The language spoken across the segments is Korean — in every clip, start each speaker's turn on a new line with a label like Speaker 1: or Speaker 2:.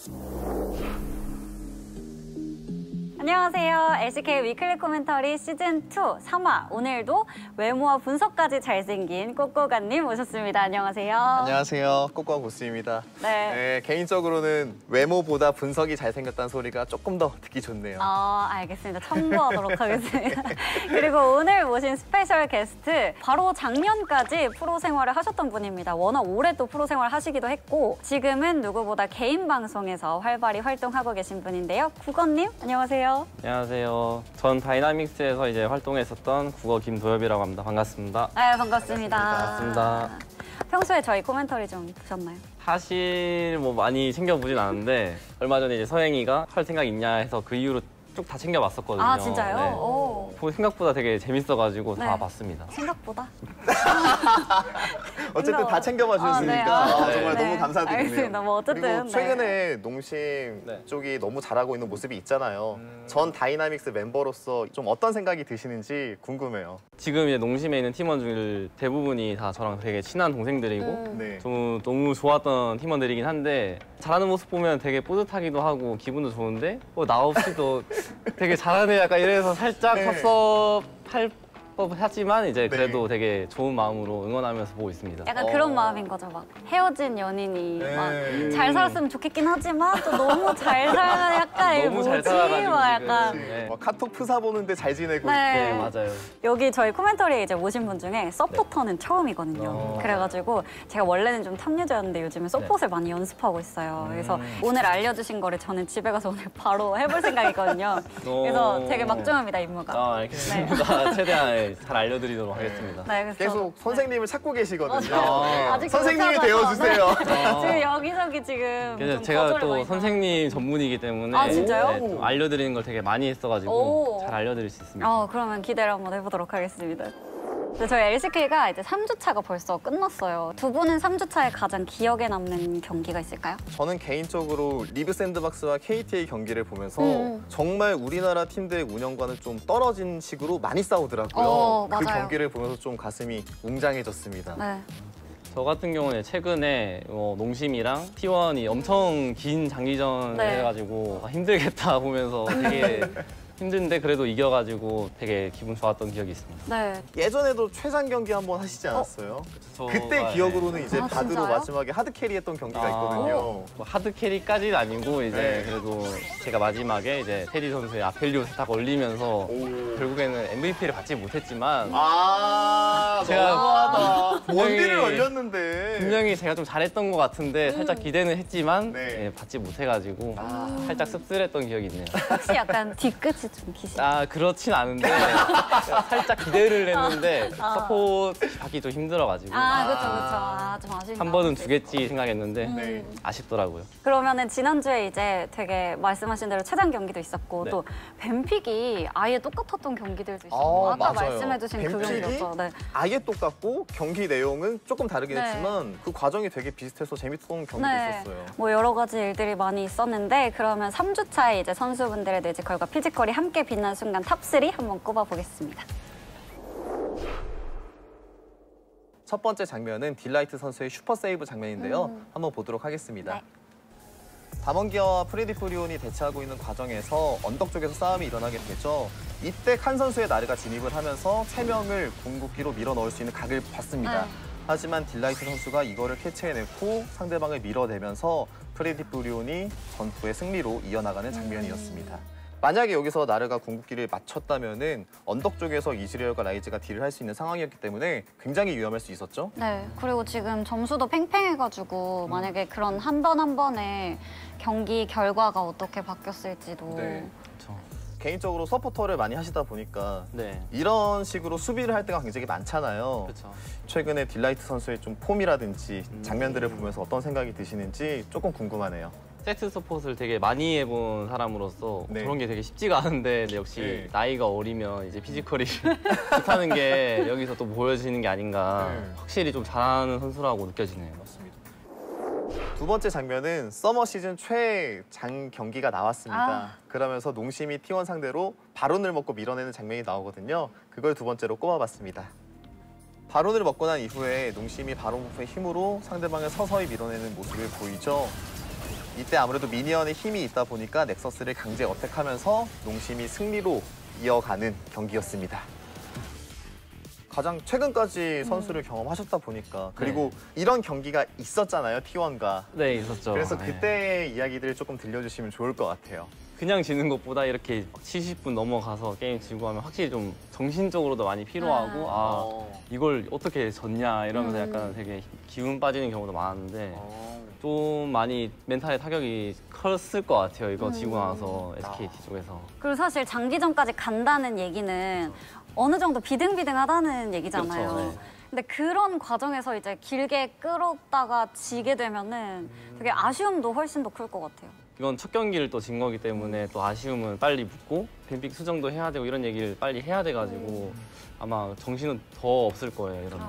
Speaker 1: 안녕하세요. LCK 위클리 코멘터리 시즌2 3화. 오늘도 외모와 분석까지 잘생긴 꼬꼬가님 오셨습니다. 안녕하세요.
Speaker 2: 안녕하세요. 꼬꼬가 고스입니다. 네, 개인적으로는 외모보다 분석이 잘생겼다는 소리가 조금 더 듣기 좋네요.
Speaker 1: 알겠습니다. 첨부하도록 하겠습니다. 그리고 오늘 모신 스페셜 게스트, 바로 작년까지 프로 생활을 하셨던 분입니다. 워낙 오래 또 프로 생활을 하시기도 했고 지금은 누구보다 개인 방송에서 활발히 활동하고 계신 분인데요. 국어님, 안녕하세요.
Speaker 3: 안녕하세요. 전 다이나믹스에서 이제 활동했었던 국어 김도엽이라고 합니다. 반갑습니다.
Speaker 1: 네, 반갑습니다.
Speaker 3: 반갑습니다.
Speaker 1: 평소에 저희 코멘터리 좀 보셨나요?
Speaker 3: 사실 뭐 많이 챙겨보진 않았는데 얼마 전에 이제 서행이가 할 생각 있냐 해서 그 이후로 쭉 다 챙겨봤었거든요.
Speaker 1: 아, 진짜요?
Speaker 3: 네.
Speaker 1: 오.
Speaker 3: 생각보다 되게 재밌어가지고 다 봤습니다.
Speaker 1: 생각보다?
Speaker 2: 어쨌든 다 챙겨봐 주셨으니까 정말 너무 감사드리네요.
Speaker 1: 알겠습니다. 뭐 어쨌든
Speaker 2: 그리고 최근에 농심 쪽이 너무 잘하고 있는 모습이 있잖아요. 전 다이나믹스 멤버로서 좀 어떤 생각이 드시는지 궁금해요.
Speaker 3: 지금 이제 농심에 있는 팀원 중 대부분이 다 저랑 되게 친한 동생들이고 좀 너무 좋았던 팀원들이긴 한데 잘하는 모습 보면 되게 뿌듯하기도 하고 기분도 좋은데 나 없이도 되게 잘하네 약간 이래서 살짝 섭섭할 하지만 이제 그래도 되게 좋은 마음으로 응원하면서 보고 있습니다.
Speaker 1: 약간 그런 마음인 거죠. 막 헤어진 연인이 막 잘 살았으면 좋겠긴 하지만 또 너무 잘 살아 약간
Speaker 3: 너무 잘 살아가지고
Speaker 1: 막 약간
Speaker 2: 카톡 프사 보는데 잘 지내고 있고.
Speaker 3: 네, 맞아요.
Speaker 1: 여기 저희 코멘터리에 이제 오신 분 중에 서포터는 처음이거든요. 그래가지고 제가 원래는 좀 탐유자였는데 요즘에 서폿을 많이 연습하고 있어요. 그래서 오늘 알려주신 거를 저는 집에 가서 오늘 바로 해볼 생각이거든요. 그래서 되게 막중합니다, 임무가.
Speaker 3: 알겠습니다. 최대한 잘 알려드리도록 하겠습니다.
Speaker 1: 네, 그래서
Speaker 2: 계속 선생님을 찾고 계시거든요.
Speaker 1: 아직
Speaker 2: 선생님이 되어주세요.
Speaker 1: 지금 여기저기 지금 좀
Speaker 3: 제가 또
Speaker 1: 많이
Speaker 3: 선생님 전문이기 때문에
Speaker 1: 아, 진짜요?
Speaker 3: 또 알려드리는 걸 되게 많이 했어가지고 잘 알려드릴 수 있습니다.
Speaker 1: 그러면 기대를 한번 해보도록 하겠습니다. 저희 LCK가 이제 3주차가 벌써 끝났어요. 두 분은 3주차에 가장 기억에 남는 경기가 있을까요?
Speaker 2: 저는 개인적으로 리브 샌드박스와 KTA 경기를 보면서 정말 우리나라 팀들의 운영과는 좀 떨어진 식으로 많이 싸우더라고요. 그 경기를 보면서 좀 가슴이 웅장해졌습니다.
Speaker 1: 네.
Speaker 3: 저 같은 경우는 최근에 농심이랑 T1이 엄청 긴 장기전 해가지고 힘들겠다 보면서 되게 힘든데 그래도 이겨가지고 되게 기분 좋았던 기억이 있습니다.
Speaker 1: 네.
Speaker 2: 예전에도 최장 경기 한번 하시지 않았어요? 그때 기억으로는 이제 바드로 마지막에 하드캐리 했던 경기가 있거든요.
Speaker 3: 뭐 하드캐리까지는 아니고 이제 그래도 제가 마지막에 이제 테디 선수의 아펠리오 딱 올리면서 결국에는 MVP를 받지 못했지만
Speaker 2: 제가 너무하다. 원딜을 올렸는데
Speaker 3: 분명히 제가 좀 잘했던 것 같은데 살짝 기대는 했지만 받지 못해가지고 살짝 씁쓸했던 기억이 있네요.
Speaker 1: 혹시 약간 뒤끝이 좀 기시?
Speaker 3: 그렇진 않은데 살짝 기대를 했는데 서폿 받기 좀 힘들어가지고
Speaker 1: 그쵸. 좀 아쉽네요.
Speaker 3: 한 번은 주겠지 생각했는데 아쉽더라고요.
Speaker 1: 그러면은 지난주에 이제 되게 말씀하신 대로 최장 경기도 있었고 또 뱀픽이 아예 똑같았던 경기들도 있었고 아까 말씀해주신 그 경기였죠.
Speaker 2: 아예 똑같고 경기 내용은 조금 다르긴 했지만 그 과정이 되게 비슷해서 재밌었던 경기도 있었어요.
Speaker 1: 뭐 여러 가지 일들이 많이 있었는데 그러면 3주차에 이제 선수분들의 뇌지컬과 피지컬이 함께 빛난 순간 탑3 한번 꼽아보겠습니다.
Speaker 2: 첫 번째 장면은 딜라이트 선수의 슈퍼 세이브 장면인데요. 한번 보도록 하겠습니다. 담원기아와 프레디 프리온이 대치하고 있는 과정에서 언덕 쪽에서 싸움이 일어나게 되죠. 이때 칸 선수의 나르가 진입을 하면서 3명을 궁극기로 밀어 넣을 수 있는 각을 봤습니다. 하지만 딜라이트 선수가 이거를 캐치해냈고 상대방을 밀어내면서 프레디 프리온이 전투의 승리로 이어나가는 장면이었습니다. 만약에 여기서 나르가 궁극기를 맞췄다면은 언덕 쪽에서 이즈리얼과 라이즈가 딜을 할 수 있는 상황이었기 때문에 굉장히 위험할 수 있었죠.
Speaker 1: 네, 그리고 지금 점수도 팽팽해가지고 만약에 그런 한 번 한 번의 경기 결과가 어떻게 바뀌었을지도.
Speaker 2: 개인적으로 서포터를 많이 하시다 보니까 이런 식으로 수비를 할 때가 굉장히 많잖아요. 최근에 딜라이트 선수의 좀 폼이라든지 장면들을 보면서 어떤 생각이 드시는지 조금 궁금하네요.
Speaker 3: 세트 서폿을 되게 많이 해본 사람으로서 그런 게 되게 쉽지가 않은데 역시 나이가 어리면 이제 피지컬이 좋다는 게 여기서 또 보여지는 게 아닌가. 확실히 좀 잘하는 선수라고 느껴지네요.
Speaker 2: 맞습니다. 두 번째 장면은 서머 시즌 최장 경기가 나왔습니다. 그러면서 농심이 T1 상대로 바론을 먹고 밀어내는 장면이 나오거든요. 그걸 두 번째로 꼽아봤습니다. 바론을 먹고 난 이후에 농심이 바론 부프의 힘으로 상대방을 서서히 밀어내는 모습을 보이죠. 이때 아무래도 미니언의 힘이 있다 보니까 넥서스를 강제 어택하면서 농심이 승리로 이어가는 경기였습니다. 가장 최근까지 선수를 경험하셨다 보니까 그리고 이런 경기가 있었잖아요, T1과.
Speaker 3: 네, 있었죠.
Speaker 2: 그래서
Speaker 3: 네.
Speaker 2: 그때의 이야기들을 조금 들려주시면 좋을 것 같아요.
Speaker 3: 그냥 지는 것보다 이렇게 70분 넘어가서 게임 지고 하면 확실히 좀 정신적으로도 많이 피로하고 이걸 어떻게 졌냐 이러면서 약간 되게 기운 빠지는 경우도 많았는데 좀 많이 멘탈에 타격이 컸을 것 같아요. 이거 지고 나서 SKT 쪽에서.
Speaker 1: 그리고 사실 장기전까지 간다는 얘기는 어느 정도 비등비등하다는 얘기잖아요.
Speaker 3: 그렇죠, 네.
Speaker 1: 근데 그런 과정에서 이제 길게 끌었다가 지게 되면은 되게 아쉬움도 훨씬 더 클 것 같아요.
Speaker 3: 이건 첫 경기를 또 진 거기 때문에 또 아쉬움은 빨리 묻고 뱀픽 수정도 해야 되고 이런 얘기를 빨리 해야 돼가지고 아마 정신은 더 없을 거예요, 이러면.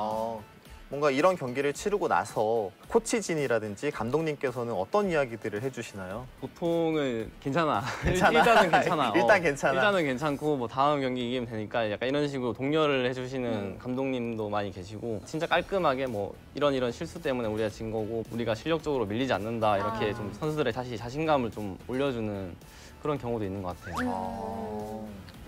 Speaker 2: 뭔가 이런 경기를 치르고 나서 코치진이라든지 감독님께서는 어떤 이야기들을 해주시나요?
Speaker 3: 보통은 괜찮아.
Speaker 2: 괜찮아?
Speaker 3: 일단은 괜찮아.
Speaker 2: 일단 괜찮아.
Speaker 3: 일단은 괜찮고 뭐 다음 경기 이기면 되니까 약간 이런 식으로 독려를 해주시는 감독님도 많이 계시고 진짜 깔끔하게 뭐 이런 실수 때문에 우리가 진 거고 우리가 실력적으로 밀리지 않는다 이렇게 좀 선수들의 다시 자신감을 좀 올려주는 그런 경우도 있는 것 같아요.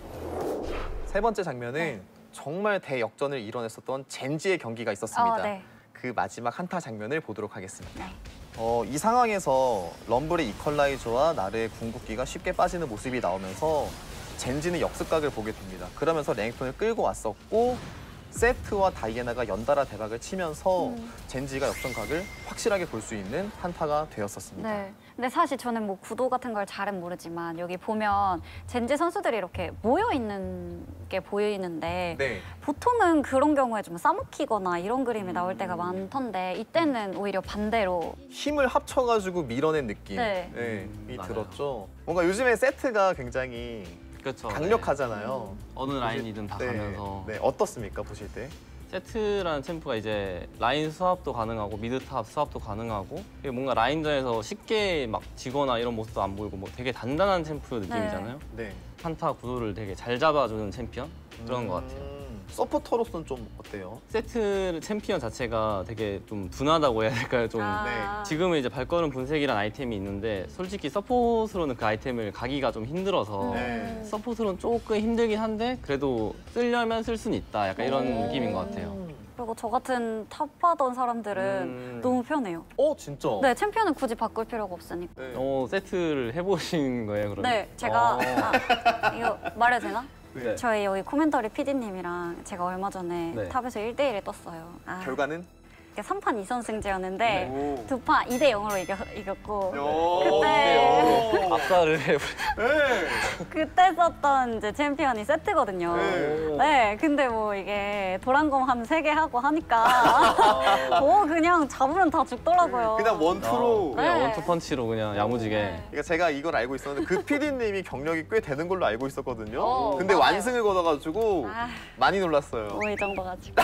Speaker 2: 세 번째 장면은 정말 대역전을 이뤄냈었던 젠지의 경기가 있었습니다.
Speaker 1: 네.
Speaker 2: 그 마지막 한타 장면을 보도록 하겠습니다.
Speaker 1: 네.
Speaker 2: 이 상황에서 럼블의 이퀄라이저와 나르의 궁극기가 쉽게 빠지는 모습이 나오면서 젠지는 역습각을 보게 됩니다. 그러면서 랭톤을 끌고 왔었고 세트와 다이애나가 연달아 대박을 치면서 젠지가 역전각을 확실하게 볼 수 있는 한타가 되었었습니다.
Speaker 1: 네. 근데 사실 저는 뭐 구도 같은 걸 잘은 모르지만 여기 보면 젠지 선수들이 이렇게 모여 있는 게 보이는데
Speaker 2: 네.
Speaker 1: 보통은 그런 경우에 좀 싸먹히거나 이런 그림이 나올 때가 많던데 이때는 오히려 반대로
Speaker 2: 힘을 합쳐가지고 밀어낸 느낌이
Speaker 1: 네.
Speaker 3: 맞아요.
Speaker 2: 들었죠. 뭔가 요즘에 세트가 굉장히
Speaker 3: 그렇죠.
Speaker 2: 강력하잖아요.
Speaker 3: 어느 라인이든 다
Speaker 2: 네.
Speaker 3: 가면서
Speaker 2: 네, 어떻습니까 보실 때?
Speaker 3: 세트라는 챔프가 이제 라인 수합도 가능하고 미드탑 수합도 가능하고 뭔가 라인전에서 쉽게 막 지거나 이런 모습도 안 보이고 뭐 되게 단단한 챔프 느낌이잖아요.
Speaker 2: 네.
Speaker 3: 한타 구도를 되게 잘 잡아주는 챔피언 그런 것 같아요.
Speaker 2: 서포터로서는 좀 어때요?
Speaker 3: 세트 챔피언 자체가 되게 좀 둔하다고 해야 될까요? 좀 지금은 이제 발걸음 분쇄기란 아이템이 있는데 솔직히 서폿으로는 그 아이템을 가기가 좀 힘들어서
Speaker 2: 네.
Speaker 3: 서폿으로는 조금 힘들긴 한데 그래도 쓰려면 쓸 수는 있다 약간 이런 느낌인 것 같아요.
Speaker 1: 그리고 저 같은 탑하던 사람들은 너무 편해요.
Speaker 2: 진짜?
Speaker 1: 네, 챔피언은 굳이 바꿀 필요가 없으니까.
Speaker 2: 네.
Speaker 3: 세트를 해보신 거예요, 그러면?
Speaker 1: 네, 제가 이거 말해도 되나?
Speaker 3: 네.
Speaker 1: 저희 여기 코멘터리 PD님이랑 제가 얼마 전에
Speaker 3: 네.
Speaker 1: 탑에서 1대1을 떴어요.
Speaker 2: 결과는?
Speaker 1: 3판 2선승제였는데
Speaker 2: 오.
Speaker 1: 2판 2대 0으로 이겼고
Speaker 2: 오.
Speaker 1: 그때
Speaker 3: 압살을 해버려.
Speaker 2: 네.
Speaker 1: 그때 썼던 이제 챔피언이 세트거든요.
Speaker 2: 네.
Speaker 1: 네, 근데 뭐 이게 도란검 한 3개 하고 하니까 그냥 잡으면 다 죽더라고요.
Speaker 2: 그냥 원투로.
Speaker 3: 그냥
Speaker 1: 네.
Speaker 3: 원투펀치로 그냥 야무지게.
Speaker 2: 그러니까 제가 이걸 알고 있었는데 그 PD님이 경력이 꽤 되는 걸로 알고 있었거든요. 근데
Speaker 1: 맞아요.
Speaker 2: 완승을 거둬가지고
Speaker 1: 아.
Speaker 2: 많이 놀랐어요.
Speaker 1: 이 정도 가지고.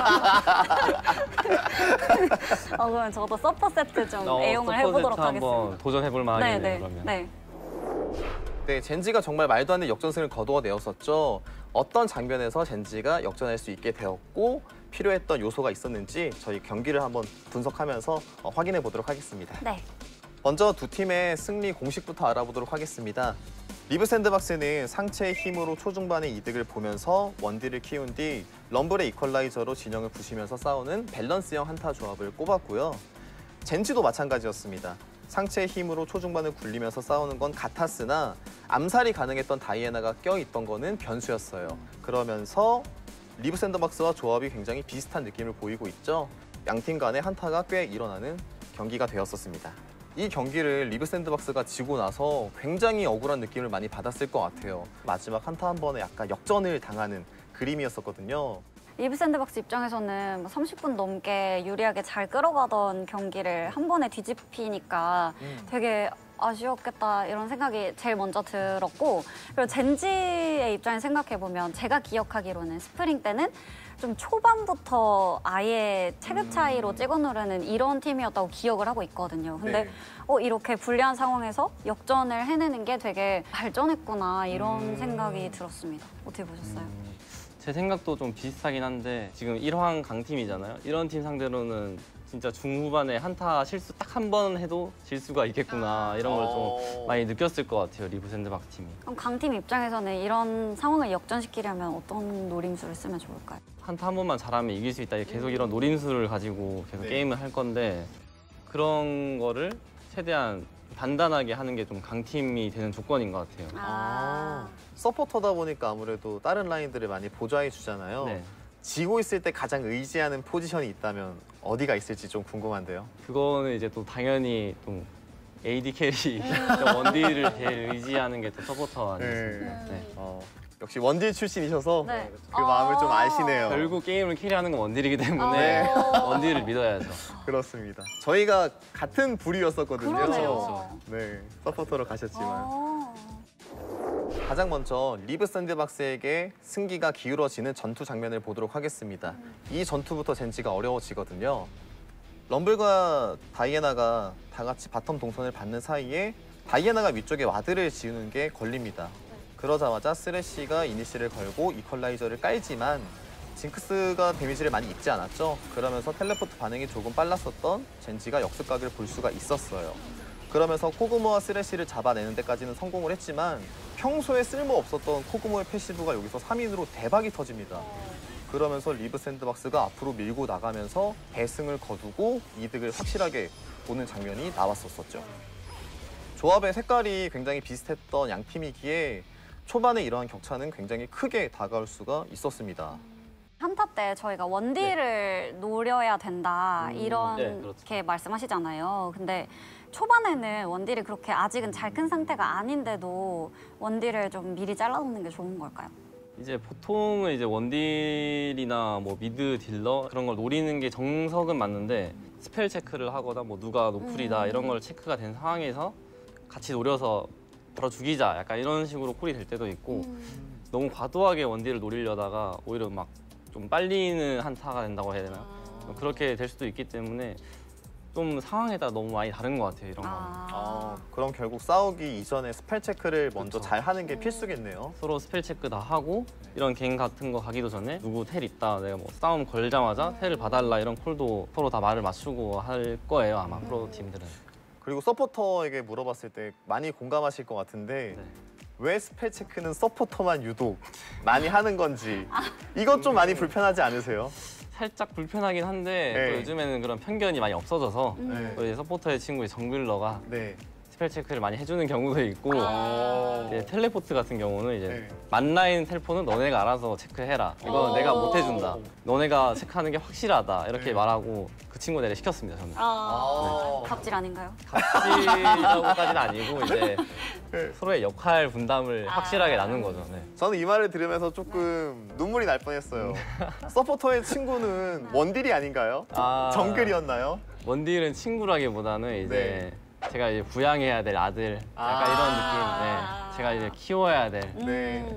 Speaker 1: 그럼 저도 서퍼 세트 좀 애용을 해보도록
Speaker 3: 한번
Speaker 1: 하겠습니다.
Speaker 3: 도전해볼 만하겠네요, 그러면.
Speaker 1: 네.
Speaker 2: 네, 젠지가 정말 말도 안 되는 역전승을 거두어내었었죠. 어떤 장면에서 젠지가 역전할 수 있게 되었고 필요했던 요소가 있었는지 저희 경기를 한번 분석하면서 확인해 보도록 하겠습니다.
Speaker 1: 네.
Speaker 2: 먼저 두 팀의 승리 공식부터 알아보도록 하겠습니다. 리브 샌드박스는 상체의 힘으로 초중반의 이득을 보면서 원딜을 키운 뒤 럼블의 이퀄라이저로 진영을 부시면서 싸우는 밸런스형 한타 조합을 꼽았고요. 젠지도 마찬가지였습니다. 상체의 힘으로 초중반을 굴리면서 싸우는 건 같았으나 암살이 가능했던 다이애나가 껴있던 거는 변수였어요. 그러면서 리브 샌드박스와 조합이 굉장히 비슷한 느낌을 보이고 있죠. 양팀 간의 한타가 꽤 일어나는 경기가 되었었습니다. 이 경기를 리브 샌드박스가 지고 나서 굉장히 억울한 느낌을 많이 받았을 것 같아요. 마지막 한타 한 번에 약간 역전을 당하는 그림이었었거든요.
Speaker 1: 리브 샌드박스 입장에서는 30분 넘게 유리하게 잘 끌어가던 경기를 한 번에 뒤집히니까 되게 아쉬웠겠다 이런 생각이 제일 먼저 들었고, 그리고 젠지의 입장에 생각해보면 제가 기억하기로는 스프링 때는 좀 초반부터 아예 체급 차이로 찍어 누르는 이런 팀이었다고 기억을 하고 있거든요. 근데 이렇게 불리한 상황에서 역전을 해내는 게 되게 발전했구나 이런 생각이 들었습니다. 어떻게 보셨어요?
Speaker 3: 제 생각도 좀 비슷하긴 한데 지금 1황 강팀이잖아요. 이런 팀 상대로는 진짜 중후반에 한타 실수 딱 한 번 해도 질 수가 있겠구나 이런 걸 좀 많이 느꼈을 것 같아요, 리브 샌드박스 팀이.
Speaker 1: 그럼 강팀 입장에서는 이런 상황을 역전시키려면 어떤 노림수를 쓰면 좋을까요?
Speaker 3: 한타 한 번만 잘하면 이길 수 있다. 계속 이런 노림수를 가지고 계속 게임을 할 건데 그런 거를 최대한 단단하게 하는 게 좀 강팀이 되는 조건인 것 같아요.
Speaker 2: 서포터다 보니까 아무래도 다른 라인들을 많이 보좌해 주잖아요.
Speaker 3: 네.
Speaker 2: 지고 있을 때 가장 의지하는 포지션이 있다면 어디가 있을지 좀 궁금한데요.
Speaker 3: 그거는 이제 또 당연히 또 AD 캐리, 원딜을 제일 의지하는 게 또 서포터 아니겠습니까? 네.
Speaker 2: 역시 원딜 출신이셔서
Speaker 1: 네.
Speaker 2: 그 마음을 좀 아시네요.
Speaker 3: 결국 게임을 캐리하는 건 원딜이기 때문에 원딜을 믿어야죠.
Speaker 2: 그렇습니다. 저희가 같은 부류였었거든요.
Speaker 1: 그러네요.
Speaker 2: 네, 서포터로 가셨지만.
Speaker 1: 어.
Speaker 2: 가장 먼저 리브 샌드박스에게 승기가 기울어지는 전투 장면을 보도록 하겠습니다. 이 전투부터 젠지가 어려워지거든요. 럼블과 다이애나가 다 같이 바텀 동선을 받는 사이에 다이애나가 위쪽에 와드를 지우는 게 걸립니다. 그러자마자 쓰레쉬가 이니시를 걸고 이퀄라이저를 깔지만 징크스가 데미지를 많이 입지 않았죠. 그러면서 텔레포트 반응이 조금 빨랐었던 젠지가 역습각을 볼 수가 있었어요. 그러면서 코그모와 쓰레쉬를 잡아내는 데까지는 성공을 했지만 평소에 쓸모없었던 코그모의 패시브가 여기서 3인으로 대박이 터집니다. 그러면서 리브 샌드박스가 앞으로 밀고 나가면서 대승을 거두고 이득을 확실하게 보는 장면이 나왔었죠. 조합의 색깔이 굉장히 비슷했던 양 팀이기에 초반에 이러한 격차는 굉장히 크게 다가올 수가 있었습니다.
Speaker 1: 한타 때 저희가 원딜을 노려야 된다 이렇게
Speaker 3: 그렇죠.
Speaker 1: 말씀하시잖아요. 근데 초반에는 원딜이 그렇게 아직은 잘 큰 상태가 아닌데도 원딜을 좀 미리 잘라놓는 게 좋은 걸까요?
Speaker 3: 이제 보통은 이제 원딜이나 뭐 미드 딜러 그런 걸 노리는 게 정석은 맞는데 스펠 체크를 하거나 뭐 누가 노플이다 이런 걸 체크가 된 상황에서 같이 노려서 바로 죽이자 약간 이런 식으로 콜이 될 때도 있고 너무 과도하게 원딜을 노리려다가 오히려 막 좀 빨리는 한타가 된다고 해야 되나? 그렇게 될 수도 있기 때문에 좀 상황에 따라 너무 많이 다른 것 같아요, 이런 거.
Speaker 2: 그럼 결국 싸우기 이전에 스펠 체크를 먼저
Speaker 3: 그쵸.
Speaker 2: 잘 하는 게 필수겠네요.
Speaker 3: 서로 스펠 체크 다 하고 이런 갱 같은 거 가기도 전에 누구 텔 있다, 내가 뭐 싸움 걸자마자 텔을 봐달라 이런 콜도 서로 다 말을 맞추고 할 거예요, 아마 프로 팀들은.
Speaker 2: 그리고 서포터에게 물어봤을 때 많이 공감하실 것 같은데
Speaker 3: 네.
Speaker 2: 왜 스펠 체크는 서포터만 유독 많이 하는 건지 이것 좀 많이 불편하지 않으세요?
Speaker 3: 살짝 불편하긴 한데
Speaker 2: 네.
Speaker 3: 또 요즘에는 그런 편견이 많이 없어져서
Speaker 2: 네.
Speaker 3: 또 이제 서포터의 친구의 정글러가
Speaker 2: 네.
Speaker 3: 스펠 체크를 많이 해주는 경우도 있고 이제 텔레포트 같은 경우는 이제
Speaker 2: 네.
Speaker 3: 만라인 텔포는 너네가 알아서 체크해라. 이거 내가 못 해준다. 너네가 체크하는 게 확실하다. 이렇게
Speaker 2: 네.
Speaker 3: 말하고 그 친구 내내 시켰습니다, 저는.
Speaker 1: 갑질 아닌가요?
Speaker 3: 갑질이라고까지는 아니고 이제
Speaker 2: 네.
Speaker 3: 서로의 역할 분담을 확실하게 나눈 거죠. 네.
Speaker 2: 저는 이 말을 들으면서 조금 눈물이 날 뻔했어요. 서포터의 친구는 원딜이 아닌가요? 정글이었나요?
Speaker 3: 원딜은 친구라기보다는 이제 제가 이제 부양해야 될 아들 약간 이런 느낌. 네. 제가 이제 키워야 될.
Speaker 2: 네.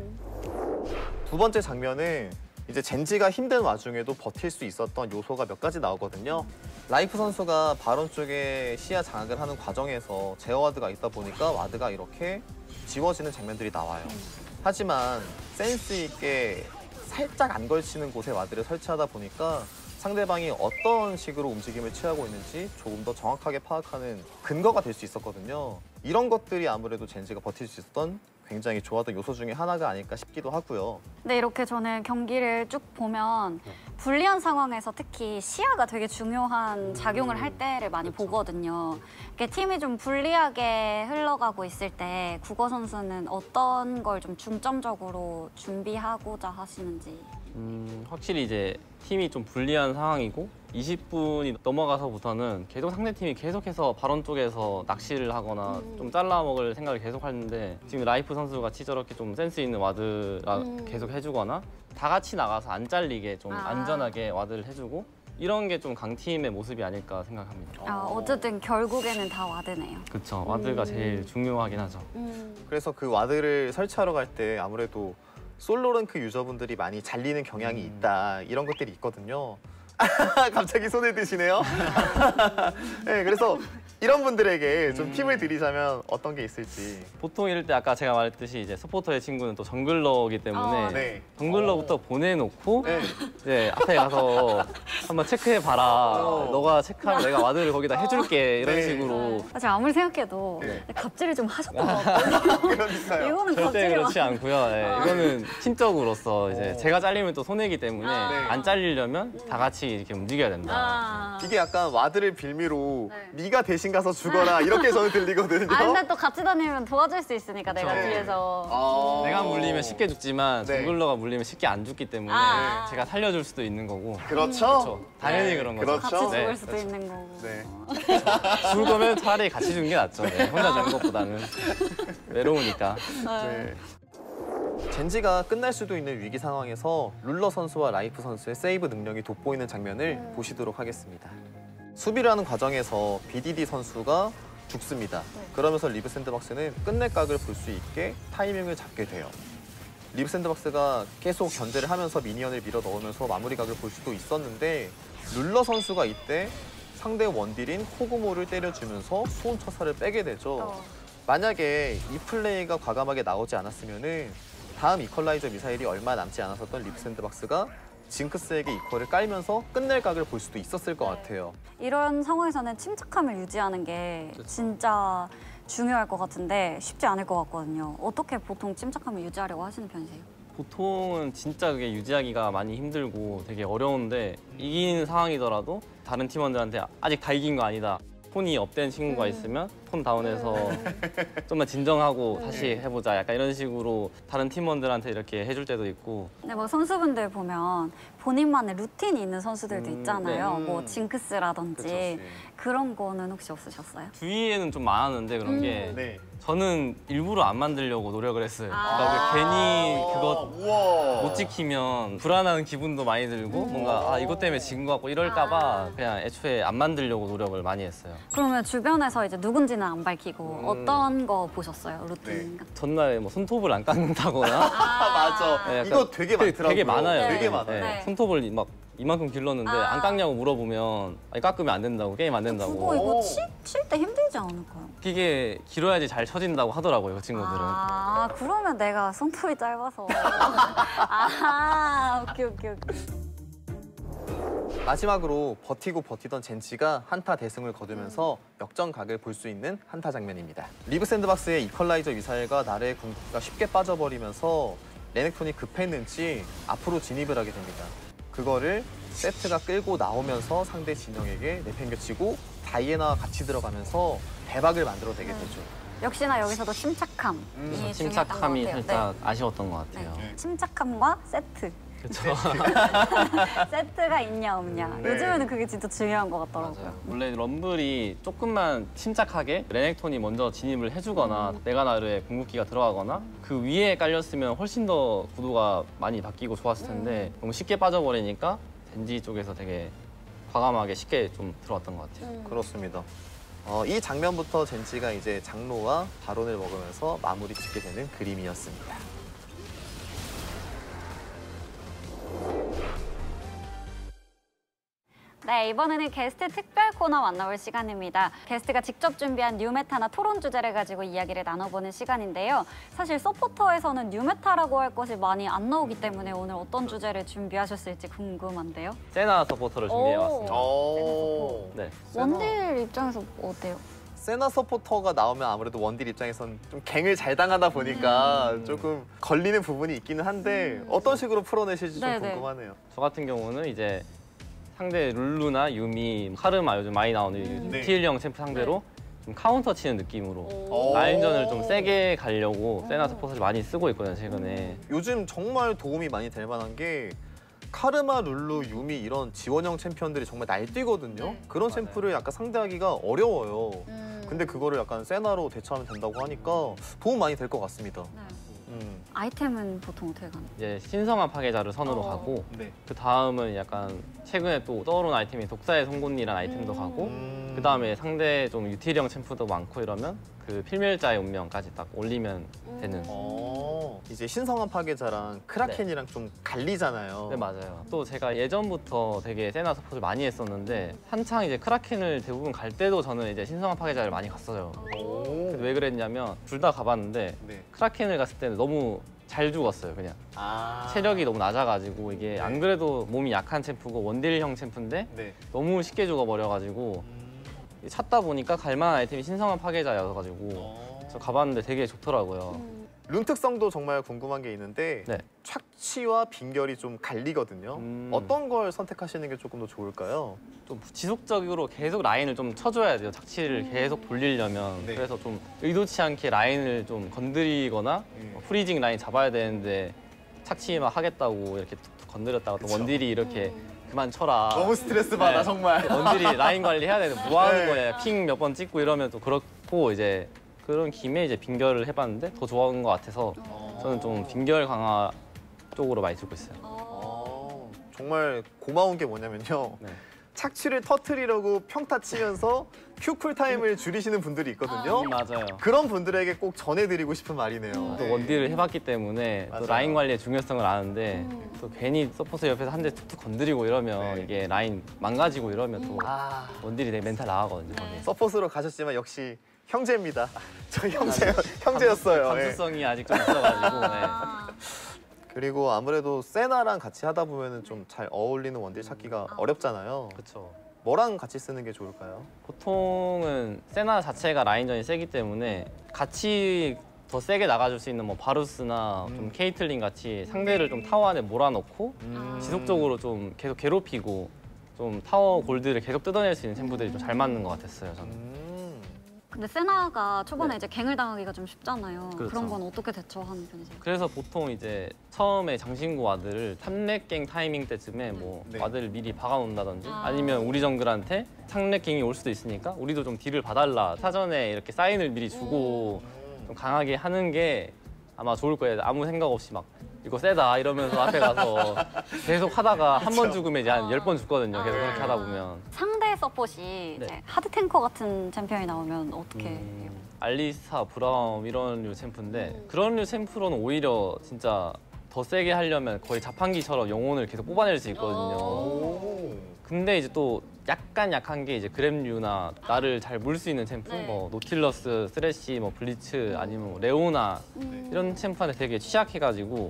Speaker 2: 두 번째 장면은 이제 젠지가 힘든 와중에도 버틸 수 있었던 요소가 몇 가지 나오거든요. 라이프 선수가 바론 쪽에 시야 장악을 하는 과정에서 제어 와드가 있다 보니까 와드가 이렇게 지워지는 장면들이 나와요. 하지만 센스 있게 살짝 안 걸치는 곳에 와드를 설치하다 보니까 상대방이 어떤 식으로 움직임을 취하고 있는지 조금 더 정확하게 파악하는 근거가 될 수 있었거든요. 이런 것들이 아무래도 젠지가 버틸 수 있었던 굉장히 좋았던 요소 중에 하나가 아닐까 싶기도 하고요.
Speaker 1: 네, 이렇게 저는 경기를 쭉 보면 불리한 상황에서 특히 시야가 되게 중요한 작용을 할 때를 많이 보거든요. 이렇게 팀이 좀 불리하게 흘러가고 있을 때 국어 선수는 어떤 걸 좀 중점적으로 준비하고자 하시는지.
Speaker 3: 확실히 이제 팀이 좀 불리한 상황이고 20분이 넘어가서부터는 계속 상대팀이 계속해서 바론 쪽에서 낚시를 하거나 좀 잘라먹을 생각을 계속 하는데 지금 라이프 선수 같이 저렇게 좀 센스 있는 와드라 계속 해주거나 다 같이 나가서 안 잘리게 좀 안전하게 와드를 해주고 이런 게 좀 강팀의 모습이 아닐까 생각합니다.
Speaker 1: 어쨌든 결국에는 다 와드네요.
Speaker 3: 그렇죠. 와드가 제일 중요하긴 하죠.
Speaker 2: 그래서 그 와드를 설치하러 갈 때 아무래도 솔로 랭크 유저분들이 많이 잘리는 경향이 있다 이런 것들이 있거든요. 갑자기 손에 드시네요. 네, 그래서
Speaker 4: 이런 분들에게 좀 팁을 드리자면 어떤 게 있을지.
Speaker 3: 보통 이럴 때 아까 제가 말했듯이 이제 서포터의 친구는 또 정글러이기 때문에
Speaker 4: 네.
Speaker 3: 정글러부터 보내놓고
Speaker 4: 네.
Speaker 3: 이제 앞에 가서 한번 체크해봐라. 너가 체크하면 내가 와드를 거기다 해줄게. 이런
Speaker 4: 네.
Speaker 3: 식으로.
Speaker 1: 사실 아무리 생각해도
Speaker 4: 네.
Speaker 1: 갑질을 좀 하셨던 것 같거든요.
Speaker 4: 그러니까요.
Speaker 1: 이거는
Speaker 3: 절대
Speaker 1: 갑질이
Speaker 3: 그렇지 않고요. 네, 이거는 팀적으로서 이제 제가 잘리면 또 손해이기 때문에 안 잘리려면 다 같이 이렇게 움직여야 된다.
Speaker 1: 아.
Speaker 4: 이게 약간 와드를 빌미로
Speaker 1: 네.
Speaker 4: 네가 대신 가서 죽어라 이렇게 저는 들리거든요.
Speaker 1: 아, 근데 또 같이 다니면 도와줄 수 있으니까 내가
Speaker 4: 네.
Speaker 1: 뒤에서.
Speaker 3: 내가 물리면 쉽게 죽지만
Speaker 4: 네.
Speaker 3: 정글러가 물리면 쉽게 안 죽기 때문에
Speaker 1: 아.
Speaker 3: 제가 살려줄 수도 있는 거고.
Speaker 4: 그렇죠.
Speaker 3: 그렇죠. 당연히 그런 거죠.
Speaker 4: 그렇죠.
Speaker 1: 같이 죽을
Speaker 3: 네.
Speaker 1: 수도 있는 거고.
Speaker 4: 네.
Speaker 3: 죽을 거면 차라리 같이 죽는 게 낫죠. 네, 혼자 죽는 것보다는 외로우니까.
Speaker 4: 네.
Speaker 2: 젠지가 끝날 수도 있는 위기 상황에서 룰러 선수와 라이프 선수의 세이브 능력이 돋보이는 장면을 보시도록 하겠습니다. 수비를 하는 과정에서 BDD 선수가 죽습니다. 그러면서 리브 샌드박스는 끝낼 각을 볼 수 있게 타이밍을 잡게 돼요. 리브 샌드박스가 계속 견제를 하면서 미니언을 밀어 넣으면서 마무리 각을 볼 수도 있었는데 룰러 선수가 이때 상대 원딜인 코그모를 때려주면서 소원 처사를 빼게 되죠. 만약에 이 플레이가 과감하게 나오지 않았으면은 다음 이퀄라이저 미사일이 얼마 남지 않았었던 리브 샌드박스가 징크스에게 이퀄을 깔면서 끝낼 각을 볼 수도 있었을 것 같아요.
Speaker 1: 이런 상황에서는 침착함을 유지하는 게 진짜 중요할 것 같은데 쉽지 않을 것 같거든요. 어떻게 보통 침착함을 유지하려고 하시는 편이세요?
Speaker 3: 보통은 진짜 그게 유지하기가 많이 힘들고 되게 어려운데 이긴 상황이더라도 다른 팀원들한테 아직 다 이긴 거 아니다. 폰이 업된 친구가 있으면 폰 다운해서 좀만 진정하고 다시 해보자. 약간 이런 식으로 다른 팀원들한테 이렇게 해줄 때도 있고.
Speaker 1: 근데 뭐 선수분들 보면 본인만의 루틴이 있는 선수들도 있잖아요.
Speaker 2: 네.
Speaker 1: 뭐 징크스라든지
Speaker 2: 그쵸.
Speaker 1: 그런 거는 혹시 없으셨어요?
Speaker 3: 주위에는 좀 많았는데 그런 게
Speaker 4: 네.
Speaker 3: 저는 일부러 안 만들려고 노력을 했어요. 그러니까 괜히 그거
Speaker 4: 우와.
Speaker 3: 못 지키면 불안한 기분도 많이 들고 뭔가 아 이것 때문에 진 것 같고 이럴까 그냥 애초에 안 만들려고 노력을 많이 했어요.
Speaker 1: 그러면 주변에서 이제 누군지는 안 밝히고 어떤 거 보셨어요? 루틴 같은
Speaker 3: 전날에 뭐 손톱을 안 깎는다거나
Speaker 4: 맞아.
Speaker 3: 네, 약간
Speaker 4: 이거 되게 많더라고요.
Speaker 3: 되게 많아요.
Speaker 4: 되게
Speaker 1: 네.
Speaker 4: 많아요.
Speaker 1: 네.
Speaker 3: 손톱을 막 이만큼 길렀는데 안 깎냐고 물어보면 아니, 깎으면 안 된다고 게임 안 된다고.
Speaker 1: 그거 이거 칠 때 힘들지 않을까요?
Speaker 3: 이게 길어야지 잘 쳐진다고 하더라고요 그 친구들은.
Speaker 1: 아, 그러면 내가 손톱이 짧아서. 아, 오케이.
Speaker 2: 마지막으로 버티고 버티던 젠지가 한타 대승을 거두면서 역전각을 볼 수 있는 한타 장면입니다. 리브 샌드박스의 이퀄라이저 미사일과 나르의 궁극기가 쉽게 빠져버리면서 레넥톤이 급했는지 앞으로 진입을 하게 됩니다. 그거를 세트가 끌고 나오면서 상대 진영에게 내팽개치고 다이애나와 같이 들어가면서 대박을 만들어내게 되죠.
Speaker 1: 역시나 여기서도 침착함이 중요했던
Speaker 3: 침착함이
Speaker 1: 것 같아요.
Speaker 3: 살짝 아쉬웠던 것 같아요.
Speaker 1: 네. 침착함과 세트.
Speaker 3: 그렇죠.
Speaker 1: 세트가 있냐 없냐.
Speaker 4: 네.
Speaker 1: 요즘에는 그게 진짜 중요한 것 같더라고요.
Speaker 3: 맞아요. 원래 럼블이 조금만 침착하게 레넥톤이 먼저 진입을 해주거나 네가나르의 궁극기가 들어가거나 그 위에 깔렸으면 훨씬 더 구도가 많이 바뀌고 좋았을 텐데 너무 쉽게 빠져버리니까 젠지 쪽에서 되게 과감하게 쉽게 좀 들어왔던 것 같아요.
Speaker 2: 그렇습니다. 이 장면부터 젠지가 이제 장로와 바론을 먹으면서 마무리 짓게 되는 그림이었습니다.
Speaker 1: 네, 이번에는 게스트 특별 코너 만나볼 시간입니다. 게스트가 직접 준비한 뉴메타나 토론 주제를 가지고 이야기를 나눠보는 시간인데요. 사실 서포터에서는 뉴메타라고 할 것이 많이 안 나오기 때문에 오늘 어떤 주제를 준비하셨을지 궁금한데요.
Speaker 3: 세나 서포터를 준비해왔습니다.
Speaker 4: 오.
Speaker 3: 네.
Speaker 1: 원딜 입장에서 어때요?
Speaker 2: 세나 서포터가 나오면 아무래도 원딜 입장에선 좀 갱을 잘 당하다 보니까 조금 걸리는 부분이 있기는 한데 어떤 식으로 풀어내실지 좀
Speaker 1: 네네.
Speaker 2: 궁금하네요.
Speaker 3: 저 같은 경우는 이제 상대 룰루나 유미, 카르마 요즘 많이 나오는
Speaker 4: 네.
Speaker 3: TL0 챔프 상대로 좀 카운터 치는 느낌으로
Speaker 4: 오.
Speaker 3: 라인전을 좀 세게 가려고 세나 서포터를 많이 쓰고 있거든요, 최근에.
Speaker 2: 요즘 정말 도움이 많이 될 만한 게 카르마, 룰루, 유미 이런 지원형 챔피언들이 정말 날뛰거든요.
Speaker 1: 네.
Speaker 2: 그런
Speaker 3: 맞아요.
Speaker 2: 챔프를 약간 상대하기가 어려워요. 근데 그거를 약간 세나로 대처하면 된다고 하니까 도움 많이 될 것 같습니다.
Speaker 1: 네. 아이템은 보통 어떻게 가나요?
Speaker 3: 이제 신성한 파괴자를 선으로 가고
Speaker 4: 네.
Speaker 3: 그 다음은 약간 최근에 또 떠오른 아이템이 독사의 송곳니라는 아이템도 가고 그 다음에 상대 좀 유틸형 챔프도 많고 이러면 그 필멸자의 운명까지 딱 올리면 되는.
Speaker 4: 이제 신성한 파괴자랑 크라켄이랑 좀 갈리잖아요.
Speaker 3: 네, 맞아요. 또 제가 예전부터 되게 세나 서폿을 많이 했었는데 한창 이제 크라켄을 대부분 갈 때도 저는 이제 신성한 파괴자를 많이 갔어요.
Speaker 4: 오.
Speaker 3: 왜 그랬냐면 둘 다 가봤는데
Speaker 4: 네.
Speaker 3: 크라켄을 갔을 때는 너무 잘 죽었어요, 그냥.
Speaker 4: 아.
Speaker 3: 체력이 너무 낮아가지고 이게
Speaker 4: 네.
Speaker 3: 안 그래도 몸이 약한 챔프고 원딜형 챔프인데
Speaker 4: 네.
Speaker 3: 너무 쉽게 죽어버려가지고 찾다 보니까 갈만한 아이템이 신성한 파괴자여가지고 저 가봤는데 되게 좋더라고요.
Speaker 4: 룬 특성도 정말 궁금한 게 있는데
Speaker 3: 네.
Speaker 4: 착취와 빈결이 좀 갈리거든요. 어떤 걸 선택하시는 게 조금 더 좋을까요?
Speaker 3: 좀 지속적으로 계속 라인을 좀 쳐줘야 돼요. 착취를 계속 돌리려면.
Speaker 4: 네.
Speaker 3: 그래서 좀 의도치 않게 라인을 좀 건드리거나 프리징 라인 잡아야 되는데 착취 막 하겠다고 이렇게 툭툭 건드렸다가 또 원딜이 이렇게 그만 쳐라.
Speaker 4: 너무 스트레스 받아
Speaker 3: 네.
Speaker 4: 정말.
Speaker 3: 원딜이 라인 관리 해야 되는데 뭐 하는
Speaker 4: 네.
Speaker 3: 거예요? 핑 몇 번 찍고 이러면 또 그렇고 이제 그런 김에 이제 빈결을 해봤는데 더 좋아하는 것 같아서 저는 좀 빈결 강화 쪽으로 많이 들고 있어요.
Speaker 4: 정말 고마운 게 뭐냐면요.
Speaker 3: 네.
Speaker 4: 착취를 터트리려고 평타 치면서 큐 쿨타임을 줄이시는 분들이 있거든요.
Speaker 3: 맞아요.
Speaker 4: 그런 분들에게 꼭 전해드리고 싶은 말이네요.
Speaker 3: 또 원딜을 해봤기 때문에
Speaker 4: 맞아요.
Speaker 3: 또 라인 관리의 중요성을 아는데 또 괜히 서포터 옆에서 한 대 툭툭 건드리고 이러면
Speaker 4: 네.
Speaker 3: 이게 라인 망가지고 이러면 또
Speaker 4: 아,
Speaker 3: 원딜이 되게 멘탈 나가거든요. 거기.
Speaker 4: 서폿으로 가셨지만 역시 형제입니다. 저 형제였어요. 예.
Speaker 3: 감수성이 아직 좀 있어가지고 네.
Speaker 4: 그리고 아무래도 세나랑 같이 하다 보면은 좀 잘 어울리는 원딜 찾기가 어렵잖아요.
Speaker 3: 그렇죠.
Speaker 4: 뭐랑 같이 쓰는 게 좋을까요?
Speaker 3: 보통은 세나 자체가 라인전이 세기 때문에 같이 더 세게 나가줄 수 있는 뭐 바루스나 좀 케이틀린 같이 상대를 좀 타워 안에 몰아넣고 지속적으로 좀 계속 괴롭히고 좀 타워 골드를 계속 뜯어낼 수 있는 챔프들이 좀 잘 맞는 것 같았어요, 저는.
Speaker 1: 근데 세나가 초반에 이제 갱을 당하기가 좀 쉽잖아요.
Speaker 3: 그렇죠.
Speaker 1: 그런 건 어떻게 대처하는 편이세요?
Speaker 3: 그래서 보통 이제 처음에 장신구 와드를 탑렉갱 타이밍 때쯤에 뭐
Speaker 4: 네.
Speaker 3: 와드를 미리 박아놓는다든지 아니면 우리 정글한테 상렉갱이 올 수도 있으니까 우리도 좀 딜을 봐달라 사전에 이렇게 사인을 미리 주고 좀 강하게 하는 게 아마 좋을 거예요. 아무 생각 없이 막 이거 세다 이러면서 앞에 가서 계속 하다가 한 번 죽으면 이제 한 10번 죽거든요. 계속 그렇게 하다 보면.
Speaker 1: 상대 서폿이 이제 하드 탱커 같은 챔피언이 나오면 어떻게 해요?
Speaker 3: 알리스타, 브라움 이런 류 챔프인데 그런 류 챔프로는 오히려 진짜 더 세게 하려면 거의 자판기처럼 영혼을 계속 뽑아낼 수 있거든요. 근데 이제 또 약간 약한 게 이제 그램류나 나를 잘 물 수 있는 챔프, 뭐 노틸러스, 스레시, 뭐 블리츠 아니면 뭐 레오나 이런 챔프한테 되게 취약해가지고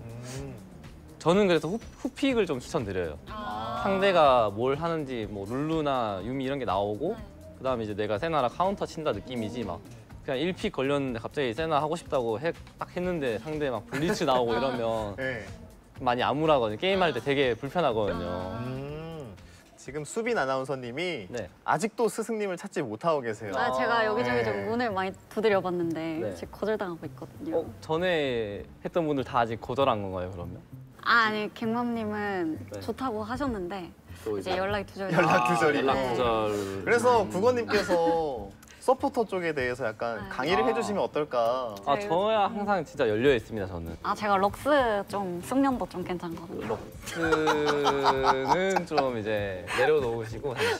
Speaker 3: 저는 그래서 후픽을 좀 추천드려요. 상대가 뭘 하는지 뭐 룰루나 유미 이런 게 나오고 그다음에 이제 내가 세나라 카운터 친다 느낌이지 막 그냥 1픽 걸렸는데 갑자기 세나 하고 싶다고 딱 했는데 상대 막 블리츠 나오고 이러면
Speaker 4: 네.
Speaker 3: 많이 암울하거든요. 게임할 때 되게 불편하거든요.
Speaker 4: 지금 수빈 아나운서님이
Speaker 3: 네.
Speaker 4: 아직도 스승님을 찾지 못하고 계세요.
Speaker 1: 제가 여기저기
Speaker 4: 네.
Speaker 1: 좀 문을 많이 두드려봤는데
Speaker 3: 네.
Speaker 1: 지금 거절당하고 있거든요.
Speaker 3: 전에 했던 분들 다 아직 거절한 건가요, 그러면?
Speaker 1: 아니 갱맘님은
Speaker 3: 네.
Speaker 1: 좋다고 하셨는데
Speaker 3: 또
Speaker 1: 이제 연락이 두절.
Speaker 4: 연락 두절이.
Speaker 3: 연락
Speaker 1: 네.
Speaker 3: 두절.
Speaker 4: 그래서 국원님께서 서포터 쪽에 대해서 약간 강의를 해주시면 어떨까.
Speaker 3: 아, 저야 항상 진짜 열려 있습니다, 저는.
Speaker 1: 제가 럭스 좀 숙련도 좀 괜찮거든요.
Speaker 3: 럭스는 좀 이제 내려놓으시고 잠시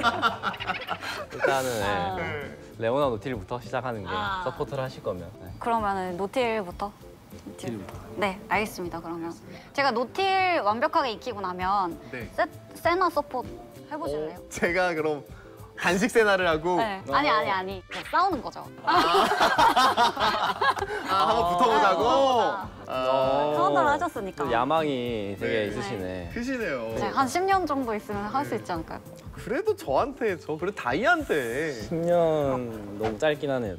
Speaker 3: 일단은 레오나 노틸부터 시작하는 게 서포트를 하실 거면. 네.
Speaker 1: 그러면은 노틸부터? 네, 알겠습니다. 그러면 제가 노틸 완벽하게 익히고 나면
Speaker 4: 네.
Speaker 1: 세나 서포트 해보실래요?
Speaker 4: 제가 그럼 단식 세나를 하고
Speaker 1: 네. 아니. 그냥 싸우는 거죠.
Speaker 4: 한번 붙어보자고.
Speaker 1: 카운터를 하셨으니까.
Speaker 3: 또 야망이 되게
Speaker 4: 네.
Speaker 3: 있으시네.
Speaker 4: 크시네요.
Speaker 1: 네, 한 10년 정도 있으면 할 수 있지 않을까요?
Speaker 4: 그래도 저한테 그래도 다이한테
Speaker 3: 10년 너무 짧긴 하네요.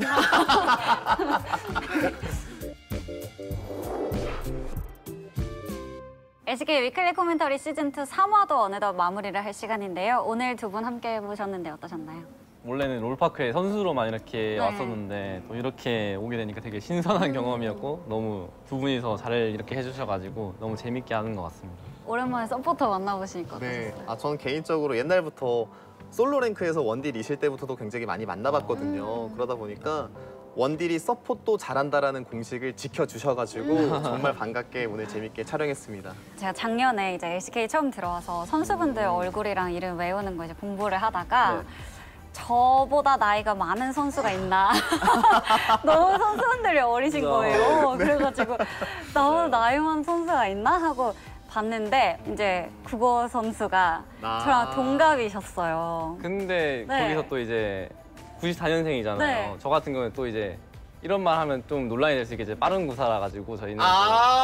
Speaker 1: LCK 위클리 코멘터리 시즌2 3화도 어느덧 마무리를 할 시간인데요. 오늘 두 분 함께 해보셨는데 어떠셨나요?
Speaker 3: 원래는 롤파크에 선수로만 이렇게 왔었는데 또 이렇게 오게 되니까 되게 신선한 경험이었고 너무 두 분이서 잘 이렇게 해주셔가지고 너무 재밌게 하는 것 같습니다.
Speaker 1: 오랜만에 서포터 만나보시니까
Speaker 4: 네.
Speaker 1: 어떠셨어요?
Speaker 4: 저는 개인적으로 옛날부터 솔로 랭크에서 원딜이실 때부터도 굉장히 많이 만나봤거든요. 그러다 보니까 원딜이 서폿도 잘한다라는 공식을 지켜주셔가지고 정말 반갑게 오늘 재밌게 촬영했습니다.
Speaker 1: 제가 작년에 이제 LCK 처음 들어와서 선수분들 얼굴이랑 이름 외우는 거 이제 공부를 하다가 저보다 나이가 많은 선수가 있나. 너무 선수분들이 어리신 거예요. 그래가지고 나보다 나이 많은 선수가 있나 하고 봤는데 이제 국어 선수가 저랑 동갑이셨어요.
Speaker 3: 근데
Speaker 1: 네.
Speaker 3: 거기서 또 이제 94년생이잖아요.
Speaker 1: 네.
Speaker 3: 저 같은 경우는 또 이제 이런 말 하면 좀 논란이 될 수 있겠지. 빠른 구사라 가지고 저희는 네,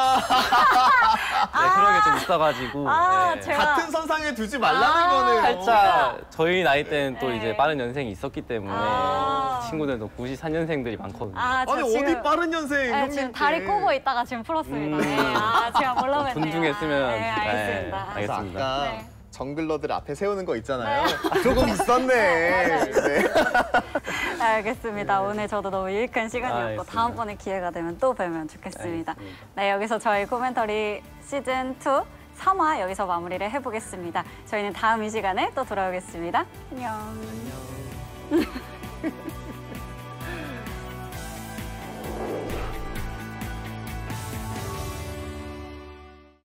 Speaker 3: 그런 게 좀 있어가지고 네.
Speaker 1: 제가
Speaker 4: 같은 선상에 두지 말라는 거네요.
Speaker 3: 살짝 저희 나이 때는 또
Speaker 1: 네.
Speaker 3: 이제 빠른 연생이 있었기 때문에 친구들도 94년생들이 많거든요.
Speaker 1: 저
Speaker 4: 아니
Speaker 1: 지금,
Speaker 4: 어디 빠른 연생 형님.
Speaker 1: 지금 다리 꼬고 있다가 지금 풀었습니다. 네. 제가 몰라봤네요.
Speaker 3: 존중했으면
Speaker 1: 네, 알겠습니다.
Speaker 3: 네, 알겠습니다.
Speaker 4: 아까
Speaker 1: 네.
Speaker 4: 정글러들 앞에 세우는 거 있잖아요. 조금 있었네. 네.
Speaker 1: 알겠습니다. 오늘 저도 너무 유익한 시간이었고
Speaker 3: 알겠습니다.
Speaker 1: 다음번에 기회가 되면 또 뵈면 좋겠습니다.
Speaker 3: 알겠습니다.
Speaker 1: 네, 여기서 저희 코멘터리 시즌 2 3화 여기서 마무리를 해보겠습니다. 저희는 다음 이 시간에 또 돌아오겠습니다. 안녕.